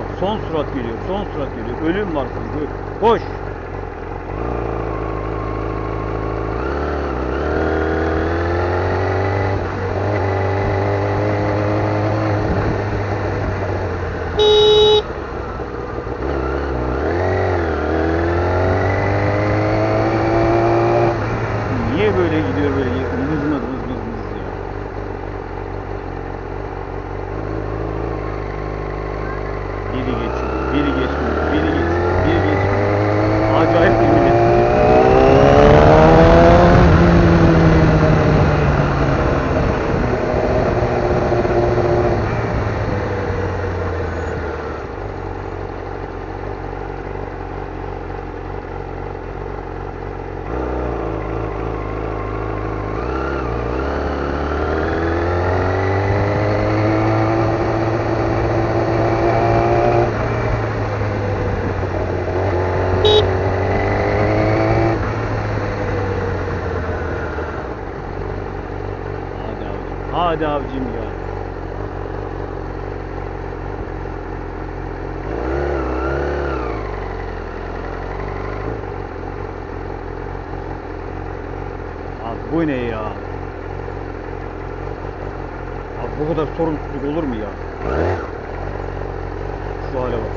bak, son sürat geliyor, son sürat geliyor. Ölüm var sanki. Koş. Niye böyle gidiyor böyle mız mız mız mız mız ya? Biri geçiyor, biri geçmiyor, biri geçiyor, biri geçmiyor. Acayip bir millet. Hadi abicim ya. Abi bu ne ya? Abi bu kadar sorumsuzluk olur mu ya? Şu hale bak.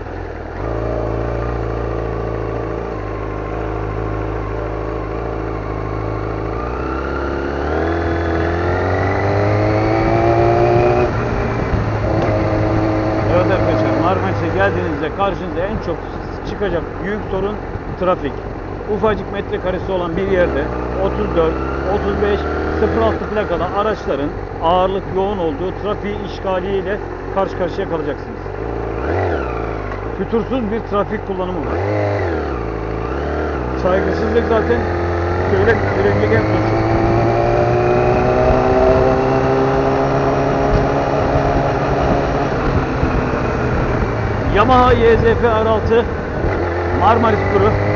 Marmaris'e geldiğinizde karşınıza en çok çıkacak büyük sorun trafik. Ufacık metrekaresi olan bir yerde 34, 35, 06 plakalı araçların ağırlık yoğun olduğu trafiği işgaliyle karşı karşıya kalacaksınız. Fütursuz bir trafik kullanımı var. Saygısızlık zaten söylenecek suç. Yamaha YZF R6 Marmaris turu